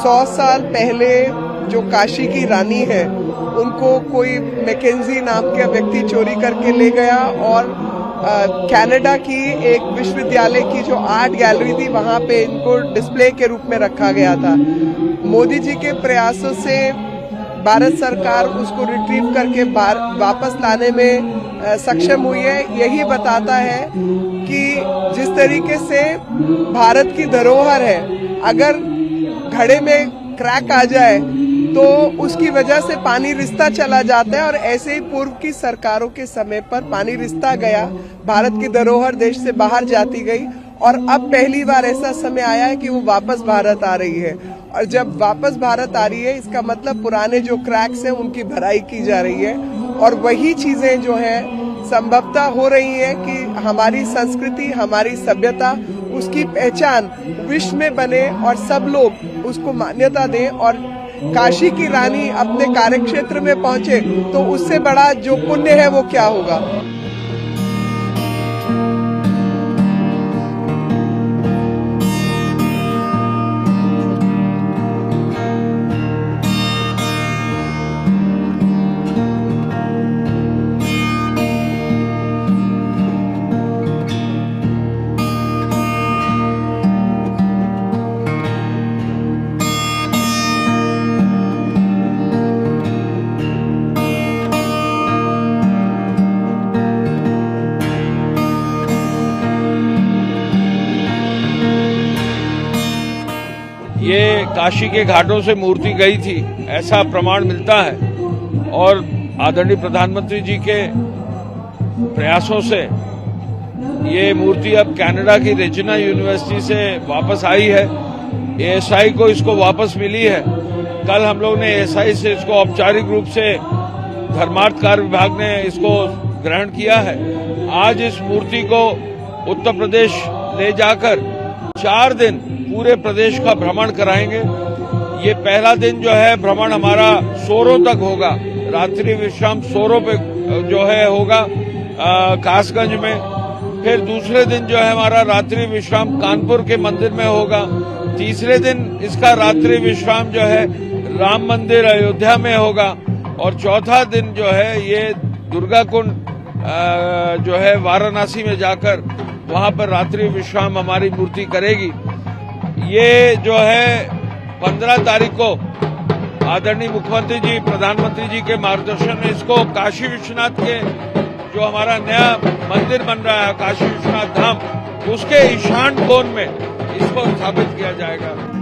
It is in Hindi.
100 साल पहले जो काशी की रानी है उनको कोई मैकेंजी नाम के व्यक्ति चोरी करके ले गया और कनाडा की एक विश्वविद्यालय की जो आर्ट गैलरी थी वहां पे इनको डिस्प्ले के रूप में रखा गया था। मोदी जी के प्रयासों से भारत सरकार उसको रिट्रीव करके वापस लाने में सक्षम हुई है। यही बताता है कि जिस तरीके से भारत की धरोहर है, अगर घड़े में क्रैक आ जाए तो उसकी वजह से पानी रिसता चला जाता है और ऐसे ही पूर्व की सरकारों के समय पर पानी रिसता गया, भारत की धरोहर देश से बाहर जाती गई और अब पहली बार ऐसा समय आया है कि वो वापस भारत आ रही है। और जब वापस भारत आ रही है इसका मतलब पुराने जो क्रैक्स हैं उनकी भराई की जा रही है और वही चीजें जो है संभवतः हो रही है कि हमारी संस्कृति, हमारी सभ्यता, उसकी पहचान विश्व में बने और सब लोग उसको मान्यता दें और काशी की रानी अपने कार्यक्षेत्र में पहुंचे तो उससे बड़ा जो पुण्य है वो क्या होगा। ये काशी के घाटों से मूर्ति गई थी ऐसा प्रमाण मिलता है और आदरणीय प्रधानमंत्री जी के प्रयासों से ये मूर्ति अब कनाडा की रेजिना यूनिवर्सिटी से वापस आई है। एएसआई को इसको वापस मिली है। कल हम लोग ने एएसआई से इसको औपचारिक रूप से धर्मार्थ कार्य विभाग ने इसको ग्रहण किया है। आज इस मूर्ति को उत्तर प्रदेश ले जाकर 4 दिन पूरे प्रदेश का भ्रमण कराएंगे। ये पहला दिन जो है भ्रमण हमारा सोरों तक होगा, रात्रि विश्राम सोरों पे जो है होगा कासगंज में। फिर दूसरे दिन जो है हमारा रात्रि विश्राम कानपुर के मंदिर में होगा। तीसरे दिन इसका रात्रि विश्राम जो है राम मंदिर अयोध्या में होगा और चौथा दिन जो है ये दुर्गा कुंड जो है वाराणसी में जाकर वहां पर रात्रि विश्राम हमारी मूर्ति करेगी। ये जो है 15 तारीख को आदरणीय मुख्यमंत्री जी, प्रधानमंत्री जी के मार्गदर्शन में इसको काशी विश्वनाथ के जो हमारा नया मंदिर बन रहा है काशी विश्वनाथ धाम, उसके ईशान कोण में इसको स्थापित किया जाएगा।